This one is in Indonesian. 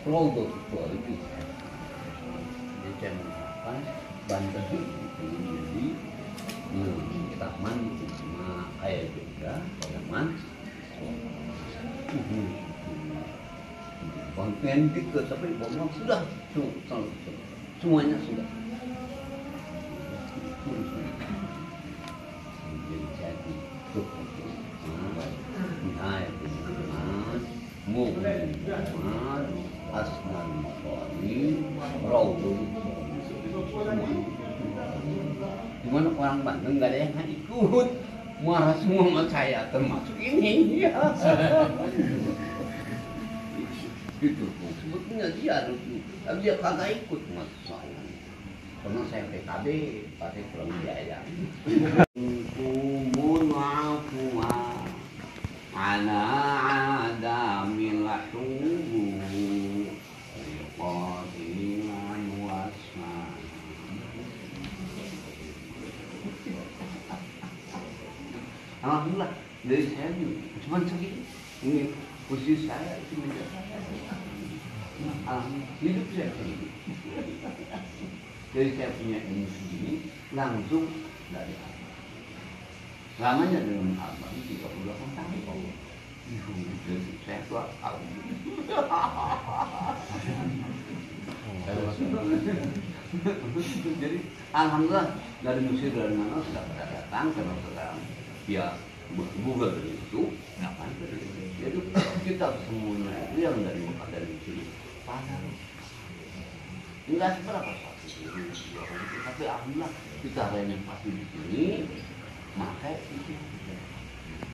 Rodo itu lagi. Dia apa? Banten itu jadi taman cuma kayak juga taman. Konten gitu tapi bohong sudah semuanya sudah. Jadi jadi tuh. Nah, Mu'min Asnan Maqani Raudul. Gimana orang Bandung gak ada yang ikut, marah semua sama saya termasuk ini ya. Gitu sebetulnya dia harus, tapi dia kagak ikut mas saya karena saya PKB pasti kurang biaya. Kumun afwa ana adamil hubu qadiman wasma. Alhamdulillah dari saya cuma segini. Ini posisi saya itu menjadi hidup saya sendiri. Jadi saya punya ilmu sendiri langsung dari Allah. Lamanya dengan abang 38 tahun. Jadi saya keluar tahun. Jadi alhamdulillah dari Mesir dari mana sudah pada datang karena sekarang ya Google itu ngapain jadi kita semuanya itu yang dari Mekah dari Mesir pada enggak seberapa satu tapi alhamdulillah kita yang pasti di sini maka itu